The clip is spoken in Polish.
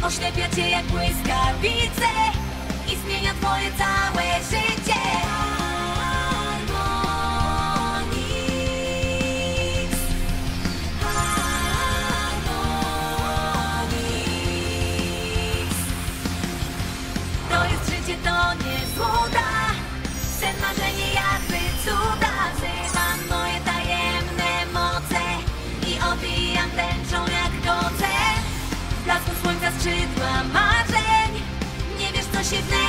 Oślepia cię jak błyskawice i zmienia twoje całe życie. Harmonix. Harmonix. To jest życie, to nie złuda. Sen, marzenie, jakby cuda. Wzywam moje tajemne moce i obijam tęczą jak koce. W blasku słońca skrzydła marzeń. Nie wiesz, co się